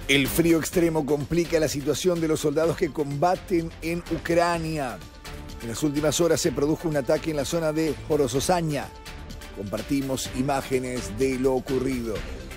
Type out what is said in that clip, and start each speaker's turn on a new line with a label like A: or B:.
A: El frío extremo complica la situación de los soldados que combaten en Ucrania. En las últimas horas se produjo un ataque en la zona de Porososaña. Compartimos imágenes de lo ocurrido.